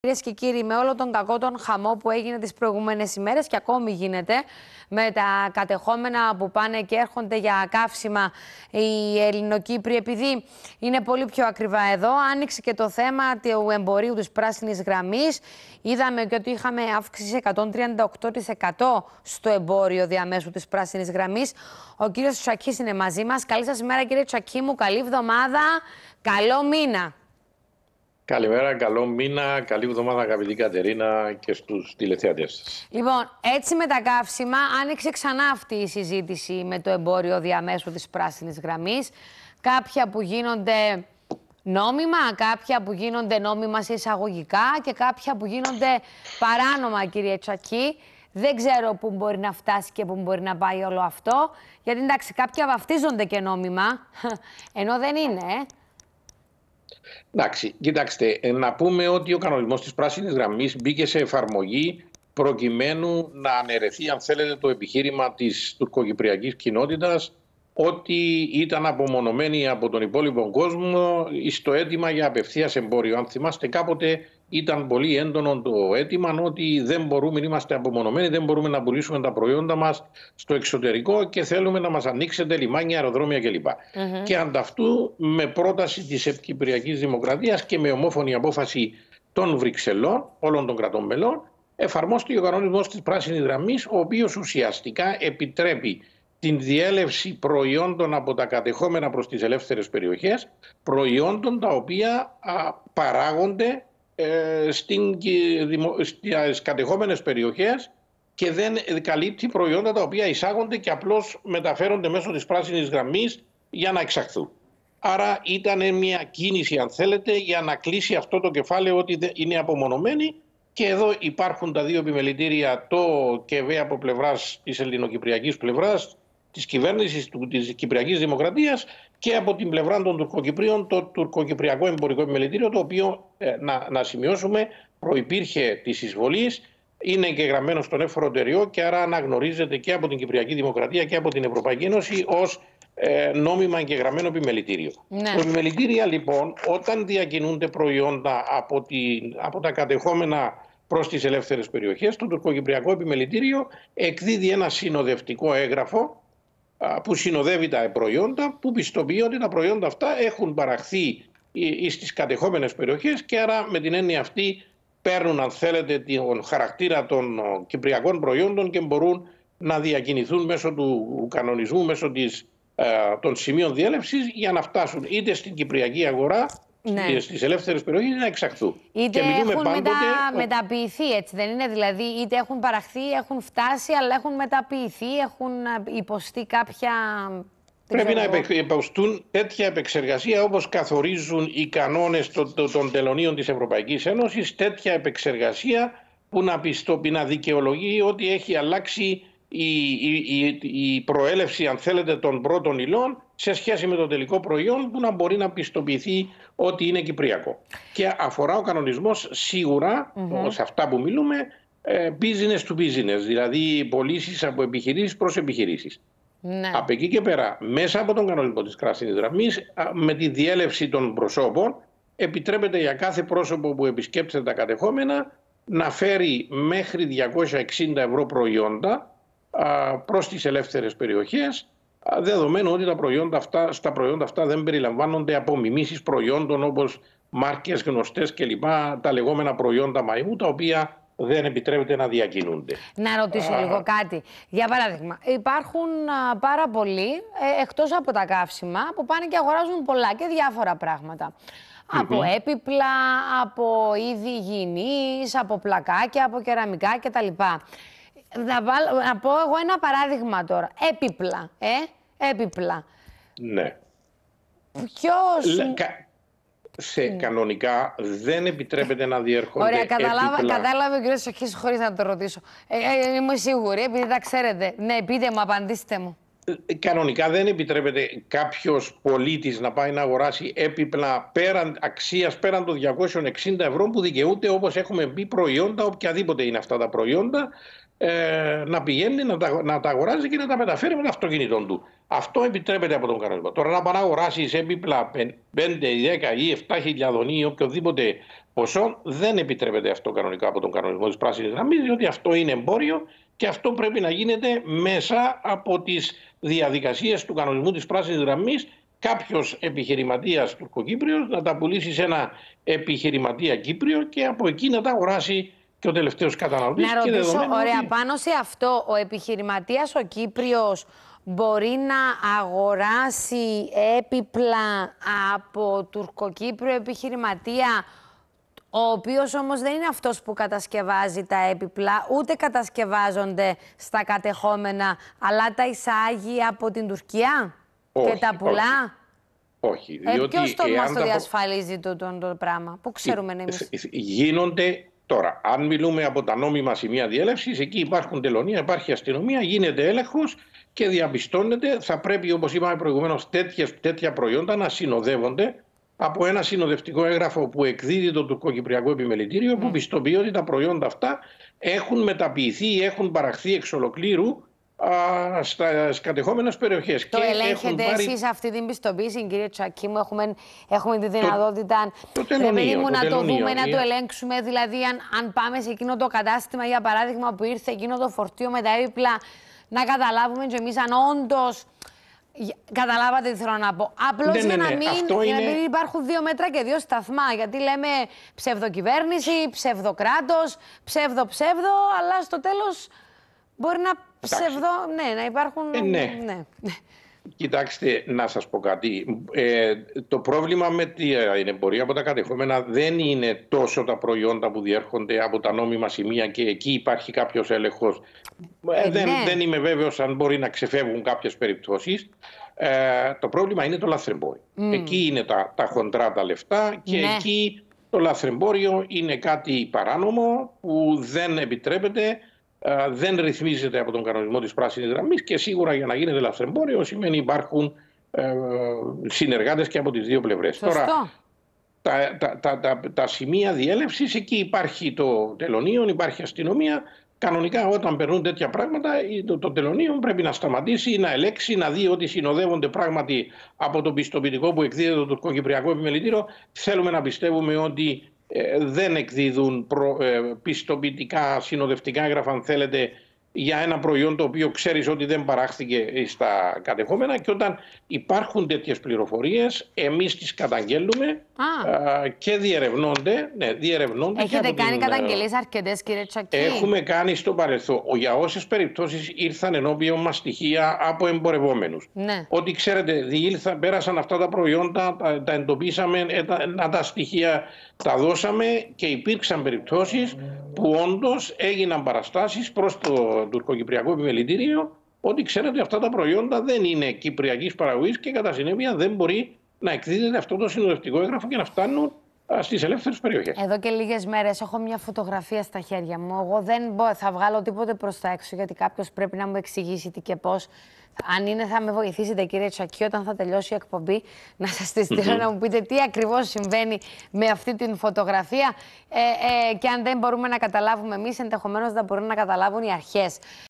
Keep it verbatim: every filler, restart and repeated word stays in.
Κυρίες και κύριοι, με όλο τον κακό τον χαμό που έγινε τις προηγούμενες ημέρες και ακόμη γίνεται, με τα κατεχόμενα που πάνε και έρχονται για καύσιμα οι Ελληνοκύπροι, επειδή είναι πολύ πιο ακριβά εδώ, άνοιξε και το θέμα του εμπορίου της πράσινης γραμμής. Είδαμε και ότι είχαμε αύξηση εκατόν τριάντα οκτώ τοις εκατό στο εμπόριο διαμέσου της πράσινης γραμμής. Ο κύριος Τσακής είναι μαζί μας. Καλή σας ημέρα, κύριε Τσακή μου. Καλή εβδομάδα. Καλό μήνα. Καλημέρα, καλό μήνα, καλή εβδομάδα αγαπητή Κατερίνα και στους τηλεθεατές σας. Λοιπόν, έτσι με τα καύσιμα άνοιξε ξανά αυτή η συζήτηση με το εμπόριο διαμέσου της πράσινης γραμμής. Κάποια που γίνονται νόμιμα, κάποια που γίνονται νόμιμα σε εισαγωγικά και κάποια που γίνονται παράνομα, κύριε Τσακή. Δεν ξέρω πού μπορεί να φτάσει και πού μπορεί να πάει όλο αυτό, γιατί εντάξει, κάποια βαφτίζονται και νόμιμα, ενώ δεν είναι, ε. Εντάξει, κοιτάξτε, να πούμε ότι ο κανονισμός της πράσινης γραμμής μπήκε σε εφαρμογή προκειμένου να αναιρεθεί, αν θέλετε, το επιχείρημα της τουρκοκυπριακής κοινότητας ότι ήταν απομονωμένη από τον υπόλοιπο κόσμο στο αίτημα για απευθείας εμπόριο. Αν θυμάστε, κάποτε ήταν πολύ έντονο το αίτημα ότι δεν μπορούμε, είμαστε απομονωμένοι, δεν μπορούμε να πουλήσουμε τα προϊόντα μας στο εξωτερικό και θέλουμε να μας ανοίξετε λιμάνια, αεροδρόμια κλπ. Mm-hmm. Και ανταυτού, με πρόταση της Κυπριακής Δημοκρατίας και με ομόφωνη απόφαση των Βρυξελών, όλων των κρατών μελών, εφαρμόστηκε ο κανονισμός της πράσινης γραμμής, ο οποίος ουσιαστικά επιτρέπει την διέλευση προϊόντων από τα κατεχόμενα προς τις ελεύθερες περιοχές, προϊόντων τα οποία α, παράγονται ε, στην, στις κατεχόμενες περιοχές και δεν καλύπτει προϊόντα τα οποία εισάγονται και απλώς μεταφέρονται μέσω της πράσινης γραμμής για να εξαχθούν. Άρα ήταν μια κίνηση, αν θέλετε, για να κλείσει αυτό το κεφάλαιο ότι είναι απομονωμένοι. Και εδώ υπάρχουν τα δύο επιμελητήρια, το ΚΕΒΕ από πλευράς της ελληνοκυπριακής πλευράς, της κυβέρνησης της Κυπριακής Δημοκρατίας και από την πλευρά των Τουρκοκυπρίων το Τουρκοκυπριακό Εμπορικό Επιμελητήριο, το οποίο ε, να, να σημειώσουμε προϋπήρχε της εισβολής, είναι και γραμμένο στον εφοροτεριό και άρα αναγνωρίζεται και από την Κυπριακή Δημοκρατία και από την Ευρωπαϊκή Ένωση ως ε, νόμιμα εγγεγραμμένο επιμελητήριο. Ναι. Το επιμελητήρια λοιπόν, όταν διακινούνται προϊόντα από, την, από τα κατεχόμενα προς τις ελεύθερες περιοχές, το Τουρκοκυπριακό Επιμελητήριο εκδίδει ένα συνοδευτικό έγγραφο που συνοδεύει τα προϊόντα, που πιστοποιεί ότι τα προϊόντα αυτά έχουν παραχθεί στις κατεχόμενες περιοχές και άρα με την έννοια αυτή παίρνουν, αν θέλετε, τον χαρακτήρα των κυπριακών προϊόντων και μπορούν να διακινηθούν μέσω του κανονισμού, μέσω της, των σημείων διέλευσης για να φτάσουν είτε στην κυπριακή αγορά, ναι, στις ελεύθερες περιοχές να εξαχθούν. Είτε και έχουν πάντοτε... μετα... μεταποιηθεί, έτσι δεν είναι? Δηλαδή, είτε έχουν παραχθεί, έχουν φτάσει, αλλά έχουν μεταποιηθεί, έχουν υποστεί κάποια... Πρέπει να υποστούν τέτοια επεξεργασία όπως καθορίζουν οι κανόνες των, των τελωνίων της Ευρωπαϊκής Ένωσης, τέτοια επεξεργασία που να πιστοποιεί, να δικαιολογεί ότι έχει αλλάξει η, η, η, η προέλευση, αν θέλετε, των πρώτων υλών σε σχέση με το τελικό προϊόν, που να μπορεί να πιστοποιηθεί ότι είναι κυπριακό. Και αφορά ο κανονισμός σίγουρα, mm-hmm. σε αυτά που μιλούμε, business to business, δηλαδή πωλήσεις από επιχειρήσεις προς επιχειρήσεις. Ναι. Από εκεί και πέρα, μέσα από τον κανονισμό της πράσινης γραμμής, με τη διέλευση των προσώπων, επιτρέπεται για κάθε πρόσωπο που επισκέπτεται τα κατεχόμενα να φέρει μέχρι διακόσια εξήντα ευρώ προϊόντα προς τις ελεύθερες περιοχές, δεδομένου ότι τα προϊόντα αυτά, στα προϊόντα αυτά δεν περιλαμβάνονται απομιμήσεις προϊόντων όπως μάρκες γνωστές κλπ, τα λεγόμενα προϊόντα μαϊμού, τα οποία δεν επιτρέπεται να διακινούνται. Να ρωτήσω α... λίγο κάτι. Για παράδειγμα, υπάρχουν α, πάρα πολλοί, ε, εκτός από τα καύσιμα, που πάνε και αγοράζουν πολλά και διάφορα πράγματα. Mm-hmm. Από έπιπλα, από είδη υγιεινής, από πλακάκια, από κεραμικά κτλ. Να, βάλω, να πω εγώ ένα παράδειγμα τώρα. Έπιπλα, ε, έπιπλα. Ναι. Ποιος... Λε, κα, σε mm. κανονικά δεν επιτρέπεται να διέρχονται. Ωραία, κατάλαβα, έπιπλα. Κατάλαβε ο κ. Σοχής χωρίς να το ρωτήσω. Ε, ε, είμαι σίγουρη, επειδή τα ξέρετε. Ναι, πείτε μου, απαντήστε μου. Κανονικά δεν επιτρέπεται κάποιος πολίτης να πάει να αγοράσει έπιπλα πέραν αξίας, πέραν των διακόσιων εξήντα ευρώ που δικαιούται, όπως έχουμε πει, προϊόντα, οποιαδήποτε είναι αυτά τα προϊόντα, ε, να πηγαίνει, να τα, να τα αγοράζει και να τα μεταφέρει με το αυτοκίνητο του. Αυτό επιτρέπεται από τον κανονισμό. Τώρα να πάει να αγοράσει έπιπλα πέντε, δέκα ή επτά χιλιάδων ή οποιοδήποτε ποσό, δεν επιτρέπεται αυτό κανονικά από τον κανονισμό της πράσινης γραμμής, διότι αυτό είναι εμπόριο και αυτό πρέπει να γίνεται μέσα από τις διαδικασίες του κανονισμού της πράσινης γραμμής. Κάποιος επιχειρηματίας τουρκοκύπριος να τα πουλήσει σε ένα επιχειρηματία Κύπριο και από εκεί να τα αγοράσει και ο τελευταίος καταναλωτής. Να ρωτήσω, ωραία, ότι... πάνω σε αυτό, ο επιχειρηματίας ο Κύπριος μπορεί να αγοράσει έπιπλα από τουρκοκύπριο επιχειρηματία, ο οποίος όμως δεν είναι αυτός που κατασκευάζει τα έπιπλα, ούτε κατασκευάζονται στα κατεχόμενα, αλλά τα εισάγει από την Τουρκία όχι, και τα πουλά. Όχι. Ε, διότι ποιος το μας το τα... διασφαλίζει το, το, το πράγμα, πού ξέρουμε εμείς. Γίνονται τώρα, αν μιλούμε από τα νόμιμα σημεία διέλευσης, εκεί υπάρχουν τελωνία, υπάρχει αστυνομία, γίνεται έλεγχος και διαπιστώνεται, θα πρέπει όπως είπαμε προηγουμένως τέτοιες, τέτοια προϊόντα να συνοδεύονται από ένα συνοδευτικό έγγραφο που εκδίδει το τουρκοκυπριακό επιμελητήριο, mm. που πιστοποιεί ότι τα προϊόντα αυτά έχουν μεταποιηθεί ή έχουν παραχθεί εξ ολοκλήρου α, στα κατεχόμενες περιοχές. Το και ελέγχετε πάρει... εσείς αυτή την πιστοποίηση, κύριε Τσακί μου, έχουμε, έχουμε τη δυνατότητα το, το τελωνίο, μου, το να τελωνίο, το δούμε, είναι... να το ελέγξουμε, δηλαδή αν, αν πάμε σε εκείνο το κατάστημα, για παράδειγμα, που ήρθε εκείνο το φορτίο με τα έπιπλα, να καταλάβουμε και εμείς αν όντως... Καταλάβατε τι θέλω να πω. Απλώς ναι, για, ναι, να ναι. μην, Αυτό για είναι... να μην υπάρχουν δύο μέτρα και δύο σταθμά. Γιατί λέμε ψευδοκυβέρνηση, ψευδοκράτος, ψευδο-ψευδο, αλλά στο τέλος μπορεί να ψευδο... Ναι, να υπάρχουν... Ε, ναι. ναι. Κοιτάξτε, να σας πω κάτι. Ε, το πρόβλημα με την εμπορία από τα κατεχόμενα δεν είναι τόσο τα προϊόντα που διέρχονται από τα νόμιμα σημεία και εκεί υπάρχει κάποιος έλεγχος. Ε, δεν, ναι. δεν είμαι βέβαιος αν μπορεί να ξεφεύγουν κάποιες περιπτώσεις. Ε, το πρόβλημα είναι το λαθρεμπόριο. Mm. Εκεί είναι τα, τα χοντρά τα λεφτά και ναι. εκεί το λαθρεμπόριο είναι κάτι παράνομο που δεν επιτρέπεται. Uh, δεν ρυθμίζεται από τον κανονισμό της πράσινης γραμμής και σίγουρα για να γίνεται λαθρεμπόριο σημαίνει υπάρχουν uh, συνεργάτες και από τις δύο πλευρές. Σωστό. Τώρα, τα, τα, τα, τα, τα σημεία διέλευσης, εκεί υπάρχει το τελωνείο, υπάρχει αστυνομία. Κανονικά όταν περνούν τέτοια πράγματα το, το τελωνείο πρέπει να σταματήσει, να ελέξει, να δει ότι συνοδεύονται πράγματι από το πιστοποιητικό που εκδίδεται το τουρκοκυπριακό επιμελητήριο. Θέλουμε να πιστεύουμε ότι δεν εκδίδουν προ, ε, πιστοποιητικά, συνοδευτικά έγγραφα, αν θέλετε, για ένα προϊόν το οποίο ξέρεις ότι δεν παράχθηκε στα κατεχόμενα και όταν υπάρχουν τέτοιες πληροφορίες εμείς τις καταγγέλνουμε α. και διερευνώνται. Ναι, διερευνώνται. Έχετε κάνει την... καταγγελίες αρκετές, κύριε Τσακί? Έχουμε κάνει στο παρελθόν. Για όσες περιπτώσεις ήρθαν ενώπιον μας στοιχεία από εμπορευόμενους. Ναι. Ότι ξέρετε, διήλθαν, πέρασαν αυτά τα προϊόντα, τα, τα εντοπίσαμε, τα, τα στοιχεία τα δώσαμε και υπήρξαν περιπτώσεις που όντως έγιναν παραστάσεις προς το τουρκοκυπριακό επιμελητήριο ότι ξέρετε αυτά τα προϊόντα δεν είναι κυπριακής παραγωγής και κατά συνέπεια δεν μπορεί να εκδίδεται αυτό το συνοδευτικό έγγραφο και να φτάνουν στις ελεύθερες περιοχές. Εδώ και λίγες μέρες έχω μια φωτογραφία στα χέρια μου. Εγώ δεν θα βγάλω τίποτε προς τα έξω γιατί κάποιος πρέπει να μου εξηγήσει τι και πώς. Αν είναι, θα με βοηθήσετε, κύριε Τσακί, όταν θα τελειώσει η εκπομπή, να σας τη στείλω να μου πείτε τι ακριβώς συμβαίνει με αυτή την φωτογραφία. Ε, ε, και αν δεν μπορούμε να καταλάβουμε εμείς, ενδεχομένως να μπορούν να καταλάβουν οι αρχές.